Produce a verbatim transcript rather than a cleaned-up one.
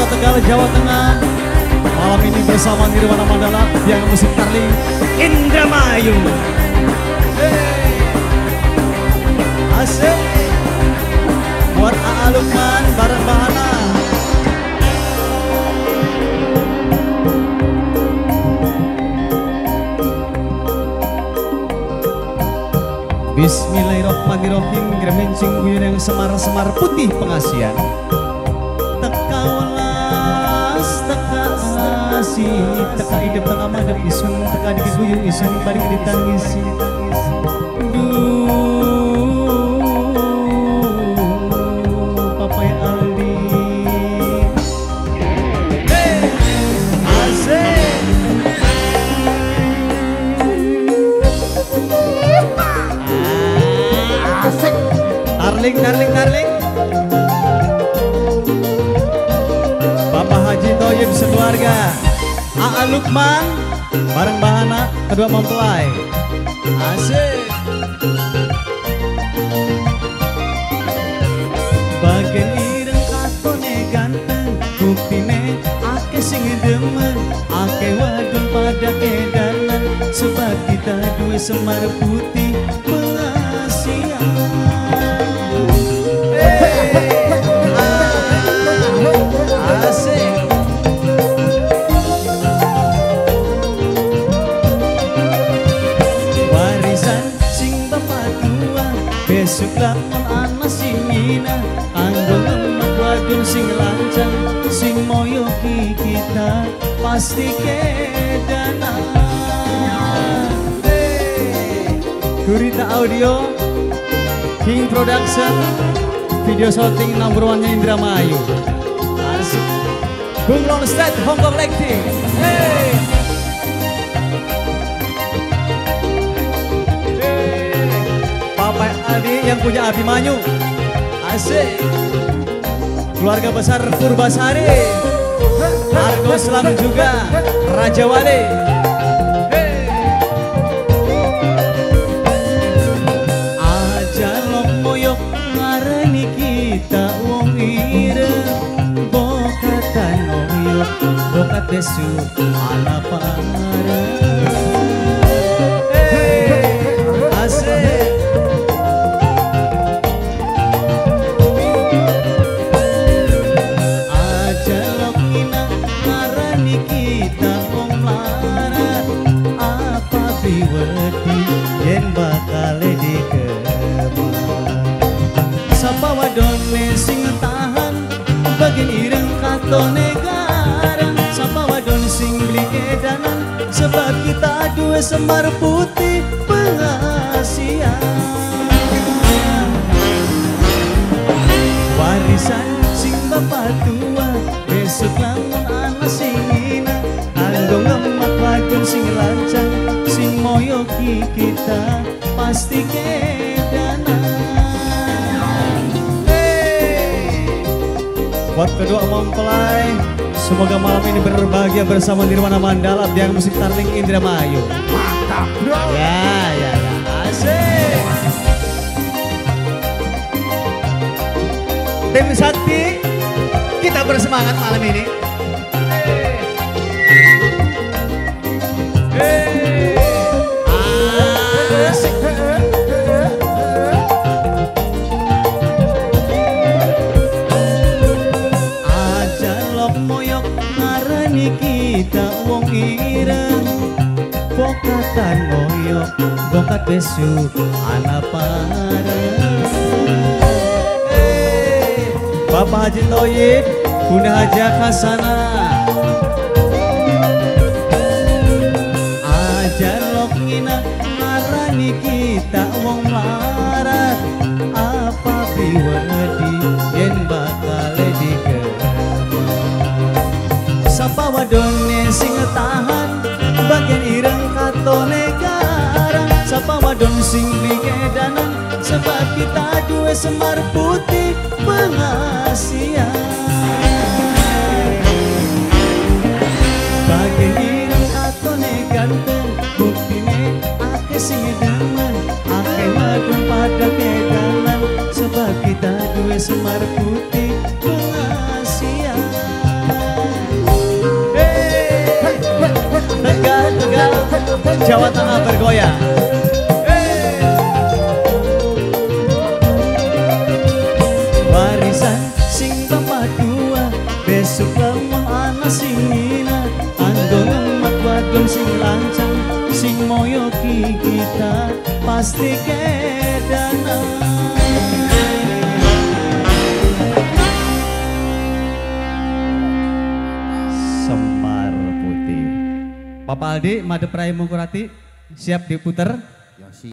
Kota Tegal, Jawa Tengah. Malam ini bersama Nirwana Mandala yang musik Tarling Indramayu. Hey. Asik. Buat A A Lukman bareng Bahana. Bismillahirrahmanirrahim. Gremencing buyur yang semar-semar putih pengasian. Teka welas, teka asih, teka hidup, teka madep isun, teka dikit buyur isun, balik ditangisi. Duh, Papai Aldi. Hey, asik. Asik. Darling, darling, darling. Bapak Haji Toyib sekeluarga. A A Lukman bareng Bahana kedua mempelai. Asik. Bagian ireng katone ganteng, buktine ake sing demen, ake wadon pada kedanan, sebab kita duwe semar putih pengasian. Asik. Warisan sing bapak tua, besok lamun anak sing mina, anggo ngemak wadon sing lancang, sing moyoki kita pasti kedanan. Hey. Gurita Audio, King Production, video shooting number one-nya Indramayu. Asik. Bunglong State, Hong Kong Lighting. Hey. Hey. Papa Adi yang punya Abimanyu. Asik. Keluarga besar Purbasari. Argo Slam juga Raja Wali. Hey. Aja lok moyok ngarani kita wong ireng, bokatan oyok bokat besu ala pareng. Hey, asik. Aja lok nginang ngarani kita wong larat, apa biwedi yen bakal dikemah. Sapa wadone sing tahan, bagian ireng katone garang, sapa wadon sing beli edanan, sebab kita dua semar putih pengasian. Warisan sing bapak tua, besok lamun anak sing ina, anggo ngemak wadon sing lancang, sing moyoki kita pasti kedanan. Buat kedua mempelai, semoga malam ini berbahagia bersama Nirwana Mandala yang musik Tarling Indramayu. Mantap bro. Ya, ya, ya, asik. Tim Sakti, kita bersemangat malam ini. Hey. Hey. Asik. Kita wong ireng, bokatan ngoyok, bokat besu anak pareng. Hey, Bapak Haji Toyib, Bunda Haja Kasana. Aja lok ngina ngarani kita wong larat, apa biwedi yen bakal dikemah. Sapa wadone sing tahan, bagian ireng katone garang, sapa wadon sing bigedanan, sebab kita dua semar putih pengasian. Bagian ireng katone ganteng, buktine ake sing demen, ake wadon pada kedanan, sebab kita dua semar putih pengasian. Jawa Tengah bergoyang. Warisan sing bapak dua, besok lemah anak sing ina, anggo ngemat wadon sing lancang, sing moyoki kita pasti kedana. Semar Putih. Papa Aldi, Made Prai Mungkurati, siap diputer.